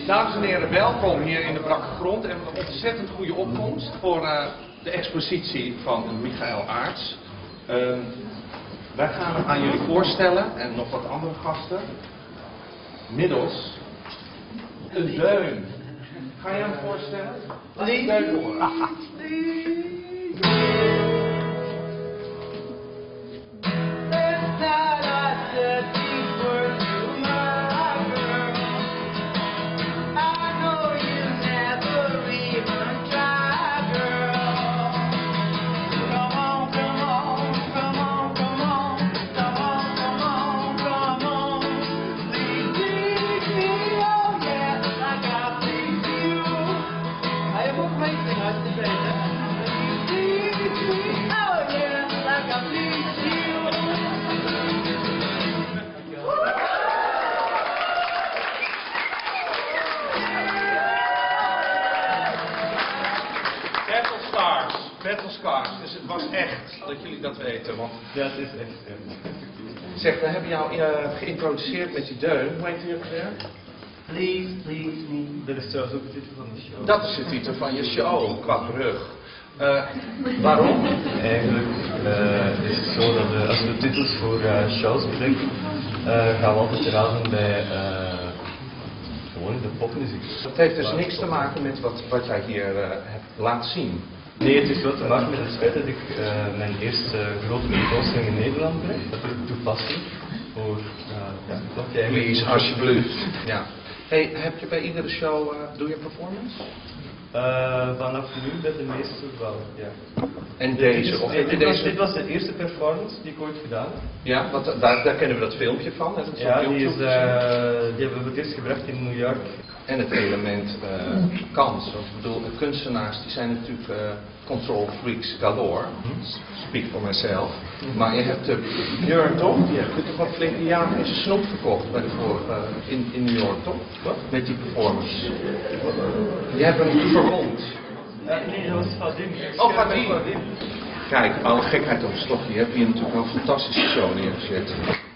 Dames en heren, welkom hier in de Brakke Grond en een ontzettend goede opkomst voor de expositie van Michael Aarts. Wij gaan hem aan jullie voorstellen en nog wat andere gasten, middels een deun. Ga je hem voorstellen? Laat een deun horen. Battlescars, dus het was echt, dat jullie dat weten. Want... Ja, het is echt. Zeg, we hebben jou geïntroduceerd met die deun. Hoe heet die ook weer? Please, please me. Dat is trouwens ook de titel van de show. Dat is de titel van je show, qua brug. Waarom? Eigenlijk is het zo dat als we titels voor shows bedenken, gaan we altijd raden bij gewoon de popmuziek. Dat heeft dus niks te maken met wat jij hier hebt laten zien. Nee, het is wel te maken met het feit dat ik mijn eerste grote tentoonstelling in Nederland krijg. Dat is ook toepassing voor wat jij... Please, alsjeblieft. Ja. Hey, heb je bij iedere show, doe je performance? Vanaf nu bij de meeste wel, ja. En deze? Of heb je deze? Dit was de eerste performance die ik ooit gedaan heb. Ja, want daar kennen we dat filmpje van. Dat ja, die hebben we voor het eerst gebracht in New York. En het element kans. Want ik bedoel, kunstenaars die zijn natuurlijk control freaks galore. Speak for myself. Maar je hebt Björn toch? Die heeft toch wel flink een jaar in zijn snoep verkocht bij de in New York toch? Wat? Met die performance. Die hebben hem verwond. Nee, dat was Vadim. Oh, Vadim. Kijk, alle gekheid op een stokje. Je hebt hier natuurlijk wel een fantastische show neergezet.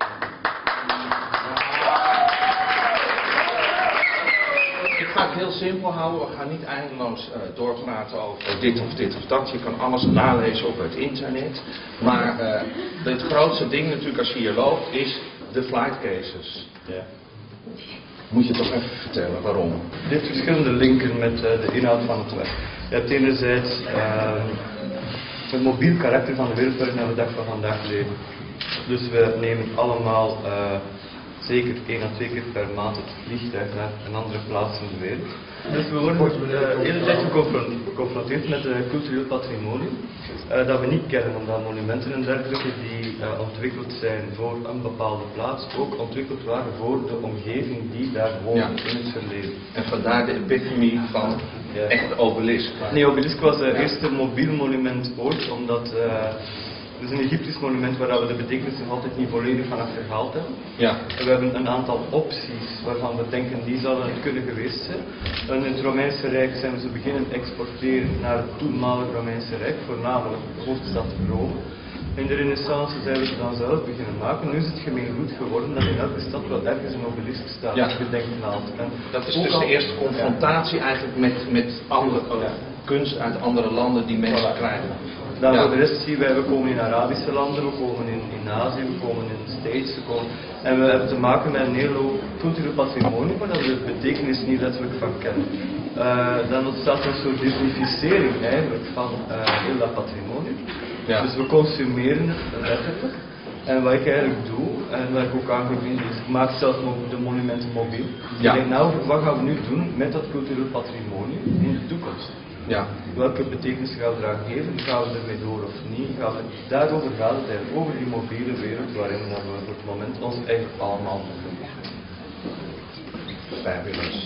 Ik ga het heel simpel houden, we gaan niet eindeloos doorpraten over dit of dat. Je kan alles nalezen op het internet. Maar het grootste ding natuurlijk als je hier loopt is de flight cases. Ja. Moet je toch even vertellen waarom? Dit verschillende linken met de inhoud van het werk. Je hebt enerzijds het mobiel karakter van de wereld waarin we de dag van vandaag leven. Dus we nemen allemaal zeker 1 à 2 keer per maand het vliegtuig naar een andere plaats in de wereld. Dus we worden de hele tijd geconfronteerd met cultureel patrimonium dat we niet kennen, omdat monumenten en dergelijke die ontwikkeld zijn voor een bepaalde plaats ook ontwikkeld waren voor de omgeving die daar woonde in het verleden. En vandaar de epitome van echt de obelisk. Nee, obelisk was het eerste mobiel monument ooit, omdat het is een Egyptisch monument waar we de betekenis nog altijd niet volledig van achterhaald hebben. Ja. En we hebben een aantal opties waarvan we denken die zouden het kunnen geweest zijn. En in het Romeinse Rijk zijn ze beginnen exporteren naar het toenmalige Romeinse Rijk, voornamelijk de hoofdstad Rome. In de Renaissance zijn we ze dan zelf beginnen maken. Nu is het gemeengoed geworden dat in elke stad wel ergens een obelisk staat, een gedenknaald. Dat is dus de eerste confrontatie eigenlijk met andere kunst uit andere landen die mensen krijgen. Dan voor de rest zien wij, we komen in Arabische landen, we komen in Azië, we komen in de States, en we hebben te maken met een heel cultureel patrimonium, waar we de betekenis niet letterlijk van kennen. Dan ontstaat er een soort disnificering eigenlijk van heel dat patrimonium. Ja. Dus we consumeren het letterlijk. En wat ik eigenlijk doe, en wat ik ook aangegeven is, ik maak zelf de monumenten mobiel. Ja. Ik denk, nou, wat gaan we nu doen met dat cultureel patrimonium in de toekomst? Ja. Welke betekenis gaan we eraan geven? Gaan we ermee door of niet? Daarover gaat het eigenlijk, over die mobiele wereld waarin we op het moment ons eigenlijk allemaal bevinden. Fabulous.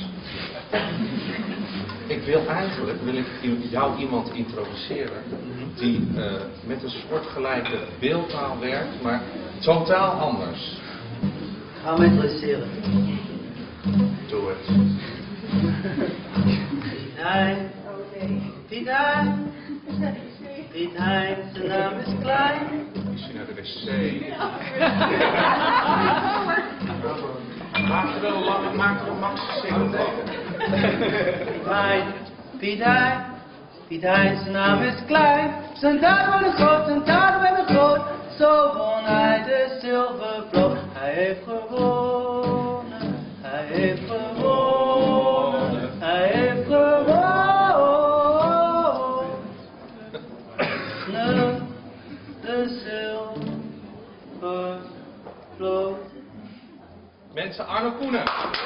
Ik wil jou iemand introduceren die met een soortgelijke beeldtaal werkt, maar totaal anders. Ga me interesseren. Doe het. Pietijn, Pietijn, zijn naam is klein. Misschien naar de wc. Maak er wel max zin. Piet Hein, zijn naam is klein. Zijn daden werden groot, zijn daden werden groot. Zo won hij de zilvervloot. Hij heeft gewonnen, hij heeft gewonnen, hij heeft gewonnen. De zilvervloot. Mensen, Arno Koenen.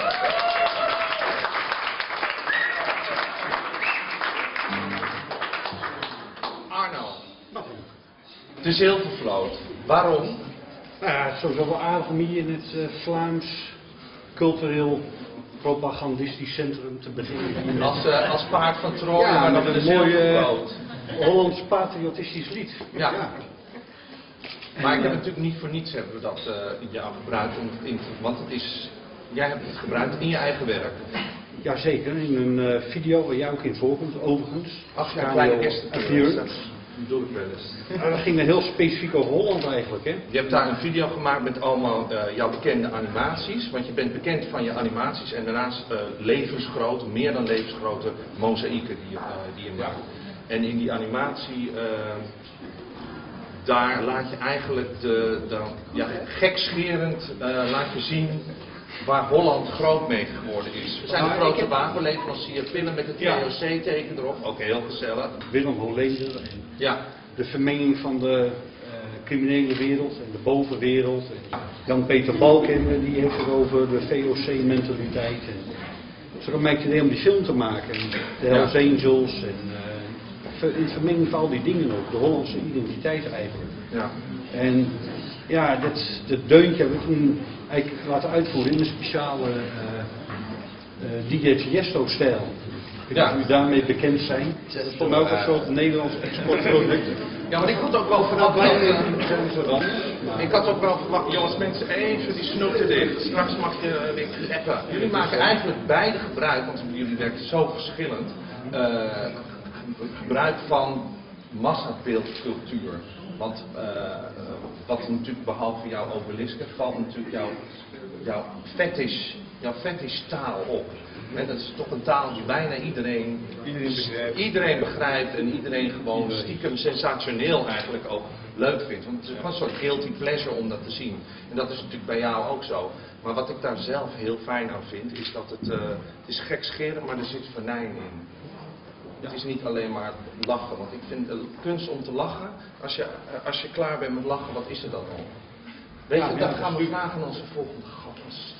Arno. De zilvervloot. Waarom? Nou ja, het is sowieso wel aardig om hier in het Vlaams cultureel propagandistisch centrum te beginnen. Als paard van Troje, Ja, maar met dan de een mooie zilvervloot. Hollands patriotistisch lied. Ja. Maar ik heb natuurlijk niet voor niets hebben we dat jou gebruikt, want het is, jij hebt het gebruikt in je eigen werk. Jazeker, in een video waar jij ook in voorkomt, overigens. Ach ja, Cameo kleine kerstappearance. appearance. Dat doe ik wel eens. Dat ging heel specifiek over Holland eigenlijk, hè? Je hebt daar een video gemaakt met allemaal jouw bekende animaties, want je bent bekend van je animaties en daarnaast levensgrote, meer dan levensgrote mozaïeken die je maakt. En in die animatie, daar laat je eigenlijk gekscherend laat je zien waar Holland groot mee geworden is. We zijn een grote wapenleverancier, pillen met het VOC-teken erop, ook heel gezellig. Willem Holleder en Ja. de vermenging van de criminele wereld en de bovenwereld. En Jan-Peter Balkenende die heeft het over de VOC-mentaliteit. Het is ook een beetje idee om die film te maken. En de Hells Angels en een vermenging van al die dingen ook. De Hollandse identiteit eigenlijk. Ja. En ja, dat deuntje hebben we toen eigenlijk laten uitvoeren in een speciale DJ Tiesto-stijl. Ik weet niet of u daarmee bekend zijn. Dat is toch ook een soort Nederlands exportproduct. Ja, maar ik had ook wel verwacht ik had ook wel verwacht, jongens, mensen even die snoeten dicht. Straks mag je weer kleppen. Jullie maken eigenlijk beide gebruik, want jullie werken zo verschillend, gebruik van massabeeldcultuur. Want wat natuurlijk behalve jouw obelisk valt natuurlijk jouw fetish taal op. He, dat is toch een taal die bijna iedereen begrijpt en iedereen gewoon stiekem sensationeel eigenlijk ook leuk vindt. Want het is gewoon een soort guilty pleasure om dat te zien. En dat is natuurlijk bij jou ook zo. Maar wat ik daar zelf heel fijn aan vind, is dat het is gekscherend, maar er zit venijn in. Het is niet alleen maar lachen, want ik vind kunst om te lachen, als je klaar bent met lachen, wat is er dan al? Weet je, dat gaan we vragen aan onze volgende gast.